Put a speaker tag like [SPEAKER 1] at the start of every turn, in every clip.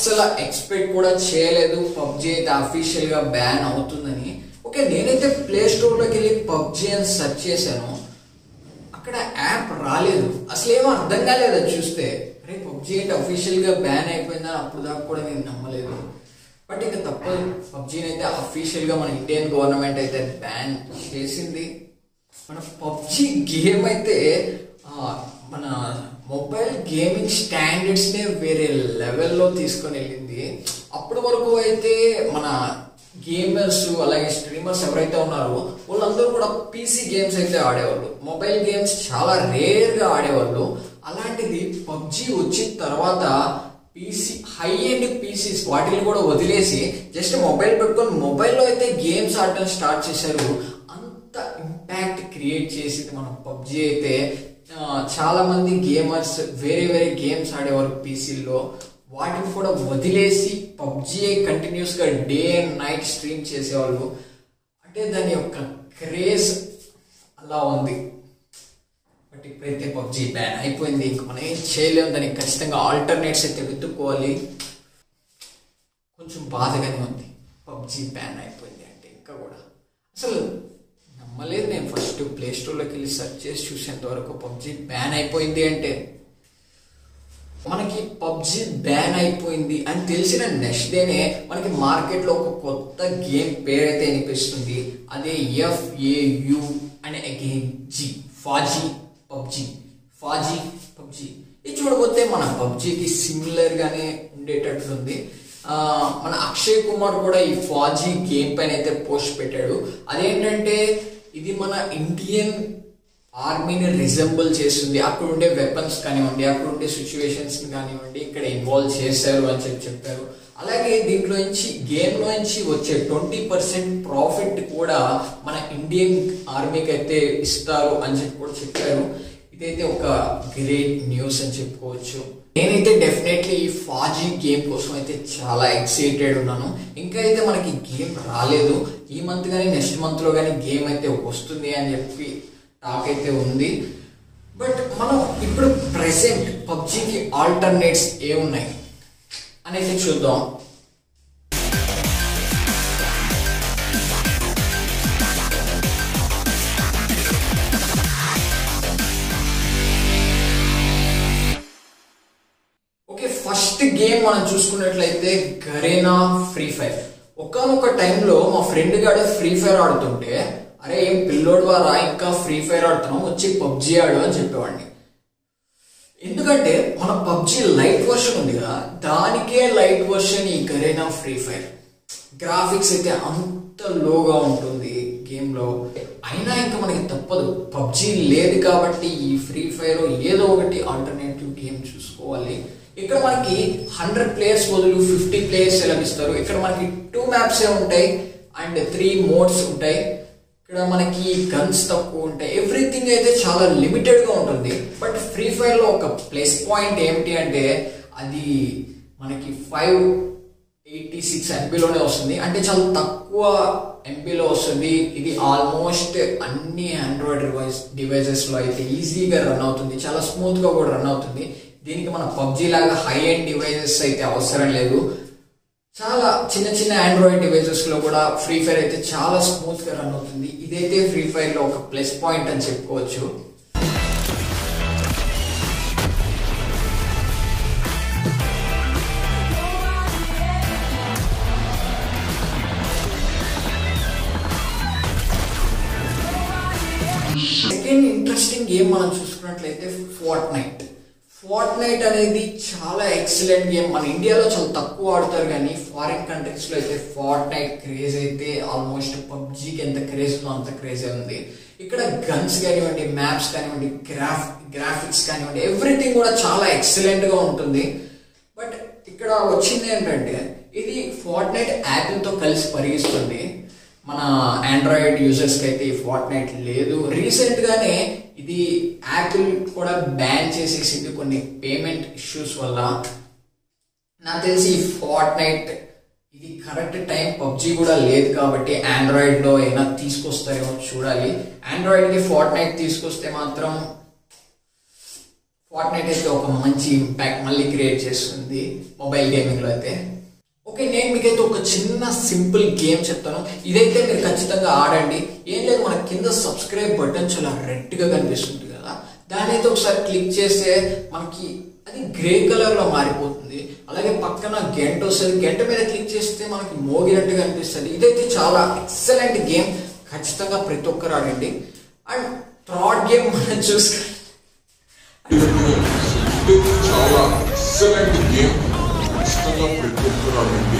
[SPEAKER 1] అసలు ఎక్స్పెక్ట్ కూడా చేయలేదు PUBG అయితే అఫీషియల్ గా బ్యాన్ అవుతుందని. ఓకే, నేనైతే ప్లే స్టోర్ లోకి వెళ్ళి PUBG అని సెర్చ్ చేశాను. అక్కడ యాప్ రాలేదు. అసలు ఏమో అర్థం కాలేదు అది చూస్తే. అరే PUBG అయితే అఫీషియల్ గా బ్యాన్ అయిపోయిందని అప్పుడు దాకా కూడా నేను నమ్మలేదు. బట్ ఇక తప్పదు, PUBGని అయితే అఫీషియల్ గా మన ఇండియన్ గవర్నమెంట్ అయితే బ్యాన్ చేసింది. మన PUBG గేమ్ అయితే మన మొబైల్ గేమింగ్ స్టాండర్డ్స్ నే వేరే లెవెల్లో తీసుకొని వెళ్ళింది. అప్పటి వరకు అయితే మన గేమర్స్ అలాగే స్ట్రీమర్స్ ఎవరైతే ఉన్నారో వాళ్ళందరూ కూడా పీసీ గేమ్స్ అయితే ఆడేవాళ్ళు, మొబైల్ గేమ్స్ చాలా రేర్ గా ఆడేవాళ్ళు. అలాంటిది PUBG వచ్చిన తర్వాత పీసీ హై ఎండ్ పీసీస్ వాటిని కూడా వదిలేసి జస్ట్ మొబైల్ పెట్టుకొని మొబైల్లో అయితే గేమ్స్ ఆడటం స్టార్ట్ చేశారు. అంత ఇంపాక్ట్ క్రియేట్ చేసింది మన PUBG అయితే. చాలా మంది గేమర్స్ వేరే వేరే గేమ్స్ ఆడేవారు పీసీల్లో, వాటిని కూడా వదిలేసి PUBG కంటిన్యూస్ గా డే అండ్ నైట్ స్ట్రీమ్ చేసేవాళ్ళు. అంటే దాని యొక్క క్రేజ్ అలా ఉంది. బట్ ఇప్పుడైతే PUBG బ్యాన్ అయిపోయింది, ఇంక మనం ఏం చేయలేము. దానికి ఖచ్చితంగా ఆల్టర్నేట్స్ అయితే వెతుక్కోవాలి. కొంచెం బాధగానే ఉంది PUBG బ్యాన్ అయిపోయింది అంటే. ఇంకా కూడా అసలు నమ్మలేదు నేను. ఫస్ట్ ప్లే స్టోర్లోకి వెళ్ళి సెర్చ్ చేసి చూసేంత వరకు PUBG బ్యాన్ అయిపోయింది అంటే. మనకి PUBG బ్యాన్ అయిపోయింది అని తెలిసిన నెక్స్ట్ డేనే మనకి మార్కెట్లో ఒక కొత్త గేమ్ పేరైతే వినిపిస్తుంది. అదే FAU అనే గేమ్ FAUG PUBG. ఇది చూడబోతే మన PUBGకి సిమిలర్ గానే ఉండేటట్లుంది. మన అక్షయ్ కుమార్ కూడా ఈ FAUG గేమ్ పైన అయితే పోస్ట్ పెట్టాడు. అదేంటంటే ఇది మన ఇండియన్ ఆర్మీని రిజెంబుల్ చేస్తుంది. అక్కడ ఉండే వెపన్స్ కానివ్వండి, అక్కడ ఉండే సిచ్యువేషన్స్ కానివ్వండి ఇక్కడ ఇన్వాల్వ్ చేశారు అని చెప్పారు. అలాగే దీంట్లో నుంచి గేమ్ లో నుంచి వచ్చే 20% ప్రాఫిట్ కూడా మన ఇండియన్ ఆర్మీకి అయితే ఇస్తారు అని కూడా చెప్పారు. ఇదైతే ఒక గ్రేట్ న్యూస్ అని చెప్పుకోవచ్చు. నేనైతే డెఫినెట్లీ ఈ FAUG గేమ్ కోసం అయితే చాలా ఎక్సైటెడ్ ఉన్నాను. ఇంకా అయితే మనకి గేమ్ రాలేదు. ఈ మంత్ కానీ నెక్స్ట్ మంత్ లో కానీ గేమ్ అయితే వస్తుంది అని చెప్పి టాక్ అయితే ఉంది. బట్ మనం ఇప్పుడు ప్రెసెంట్ PUBGకి ఆల్టర్నేట్స్ ఏమున్నాయి అనేది చూద్దాం. ఓకే, ఫస్ట్ గేమ్ మనం చూసుకున్నట్లయితే గరేనా ఫ్రీ ఫైర్. ఒక్కనొక టైంలో మా ఫ్రెండ్ గాడు ఫ్రీ ఫైర్ ఆడుతుంటే, అరే ఏం పిల్లోడు వారా ఇంకా ఫ్రీ ఫైర్ ఆడుతున్నాం, వచ్చి PUBG ఆడు అని చెప్పేవాడిని. ఎందుకంటే మన PUBG లైట్ వర్షన్ ఉంది కదా, దానికే లైట్ వర్షన్ ఈ గరేనా ఫ్రీ ఫైర్. గ్రాఫిక్స్ అయితే అంత లోగా ఉంటుంది గేమ్ లో. అయినా ఇంకా మనకి తప్పదు, PUBG లేదు కాబట్టి ఈ ఫ్రీ ఫైర్ ఏదో ఒకటి ఆల్టర్నేటివ్ గేమ్ చూసుకోవాలి. ఇక్కడ మనకి 100 ప్లేయర్స్ బదులు 50 ప్లేయర్స్ లభిస్తారు. ఇక్కడ మనకి 2 మ్యాప్స్ ఉంటాయి అండ్ 3 మోడ్స్ ఉంటాయి. ఇక్కడ మనకి గన్స్ తక్కువ ఉంటాయి. ఎవ్రీథింగ్ అయితే చాలా లిమిటెడ్ గా ఉంటుంది. బట్ ఫ్రీ ఫైర్ లో ఒక ప్లస్ పాయింట్ ఏమిటి అంటే అది మనకి 586 MBలోనే వస్తుంది. అంటే చాలా తక్కువ MBలో వస్తుంది. ఇది ఆల్మోస్ట్ అన్ని ఆండ్రాయిడ్ డివైజెస్ లో అయితే ఈజీగా రన్ అవుతుంది, చాలా స్మూత్ గా కూడా రన్ అవుతుంది. దీనికి మన PUBG లాగా హై ఎండ్ డివైజెస్ అయితే అవసరం లేదు. చాలా చిన్న చిన్న ఆండ్రాయిడ్ డివైజెస్ లో కూడా ఫ్రీ ఫైర్ అయితే చాలా స్మూత్ గా రన్ అవుతుంది. ఇదైతే ఫ్రీ ఫైర్ లో ఒక ప్లస్ పాయింట్ అని చెప్పుకోవచ్చు. సెకండ్ ఇంట్రెస్టింగ్ గేమ్ మనం చూసుకున్నట్లయితే ఫోర్ట్నైట్ అనేది చాలా ఎక్సలెంట్ గేమ్. మన ఇండియాలో చాలా తక్కువ ఆడుతారు కానీ ఫారిన్ కంట్రీస్ లో అయితే ఫోర్ట్నైట్ క్రేజ్ అయితే ఆల్మోస్ట్ PUBGకి ఎంత క్రేజ్ ఉందో అంత క్రేజ్ ఉంది. ఇక్కడ గన్స్ కానివ్వండి, మ్యాప్స్ కానివ్వండి, గ్రాఫిక్స్ కానివ్వండి, ఎవ్రీథింగ్ కూడా చాలా ఎక్సలెంట్ గా ఉంటుంది. బట్ ఇక్కడ వచ్చింది ఏంటంటే ఇది ఫోర్ట్నైట్ యాపిల్ తో కలిసి పరిగిస్తుంది. మన ఆండ్రాయిడ్ యూజర్స్ కి అయితే ఈ ఫోర్ట్నైట్ లేదు. రీసెంట్ గానే ఇది యాపిల్ కూడా బ్యాన్ చేసేసింది కొన్ని పేమెంట్ ఇష్యూస్ వల్ల. నాకు తెలిసి ఈ ఫోర్ట్నైట్ ఇది కరెక్ట్ టైం. PUBG కూడా లేదు కాబట్టి ఆండ్రాయిడ్ లో ఏమైనా తీసుకొస్తారేమో చూడాలి. ఆండ్రాయిడ్ కి ఫోర్ట్నైట్ తీసుకొస్తే మాత్రం ఫార్ట్నైట్ అయితే ఒక మంచి ఇంపాక్ట్ మళ్ళీ క్రియేట్ చేస్తుంది మొబైల్ గేమింగ్ లో అయితే. ఓకే, నేను మీకైతే ఒక చిన్న సింపుల్ గేమ్ చెప్తాను. ఇదైతే మీరు ఖచ్చితంగా ఆడండి. ఏం లేదు, మన కింద సబ్స్క్రైబ్ బటన్ చాలా రెడ్ గా కనిపిస్తుంది కదా, దాని అయితే ఒకసారి క్లిక్ చేస్తే మనకి అది గ్రే కలర్ లో మారిపోతుంది. అలాగే పక్కన గంట వస్తుంది, గంట మీద క్లిక్ చేస్తే మనకి మోగినట్టుగా అనిపిస్తుంది. ఇదైతే చాలా ఎక్సలెంట్ గేమ్, ఖచ్చితంగా ప్రతి ఒక్కరు ఆడండి. అండ్ థర్డ్ గేమ్ మనం చూసుకుంటే
[SPEAKER 2] చాలా ఎక్సలెంట్ గేమ్, ఖచ్చితంగా ప్రతి ఒక్కరు ఆడండి.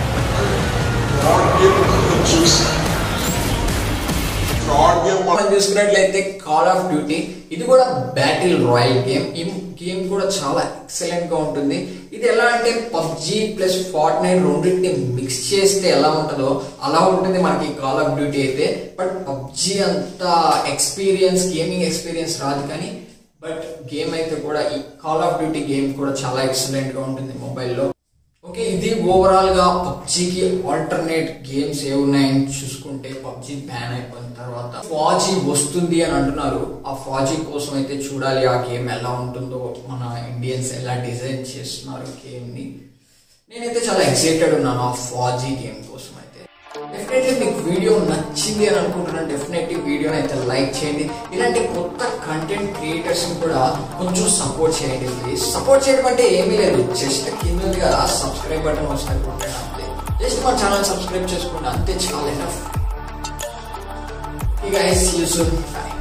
[SPEAKER 1] మనం చూసుకున్నట్లయితే కాల్ ఆఫ్ డ్యూటీ, ఇది కూడా బ్యాటిల్ రాయల్ గేమ్. ఈ గేమ్ కూడా చాలా ఎక్సలెంట్ గా ఉంటుంది. ఇది ఎలా అంటే పబ్జి ప్లస్ ఫార్ట్నైట్ రెండింటిని మిక్స్ చేస్తే ఎలా ఉంటుందో అలా ఉంటుంది మనకి కాల్ ఆఫ్ డ్యూటీ అయితే. బట్ పబ్జి అంత ఎక్స్పీరియన్స్, గేమింగ్ ఎక్స్పీరియన్స్ రాదు, కానీ బట్ గేమ్ అయితే కూడా ఈ కాల్ ఆఫ్ డ్యూటీ గేమ్ కూడా చాలా ఎక్సలెంట్ గా ఉంటుంది మొబైల్లో. ఓకే, ఇది ఓవరాల్ గా పబ్జికి ఆల్టర్నేట్ గేమ్స్ ఏ ఉన్నాయని చూసుకుంటే, పబ్జి బ్యాన్ అయిపోయిన తర్వాత ఫాజీ వస్తుంది అని అంటున్నారు. ఆ ఫాజీ కోసం అయితే చూడాలి ఆ గేమ్ ఎలా ఉంటుందో, మన ఇండియన్స్ ఎలా డిజైన్ చేస్తున్నారు గేమ్ ని. నేనైతే చాలా ఎక్సైటెడ్ ఉన్నాను ఆ ఫాజీ గేమ్ కోసం అయితే. డెఫినెట్లీ మీకు వీడియో నచ్చింది అని అనుకుంటున్నాను. డెఫినెట్లీ వీడియోని అయితే లైక్ చేయండి. ఇలాంటి కొత్త కంటెంట్ క్రియేటర్స్ ని కూడా కొంచెం సపోర్ట్ చేయండి ప్లీజ్. సపోర్ట్ చేయడం అంటే ఏమీ లేదు, జస్ట్ కింద కదా సబ్స్క్రైబ్ బటన్ వస్తుంది కొట్టండి అంతే. జస్ట్ మా ఛానల్ సబ్స్క్రైబ్ చేసుకోండి అంతే, చాలా enough. You guys, see you soon. Bye.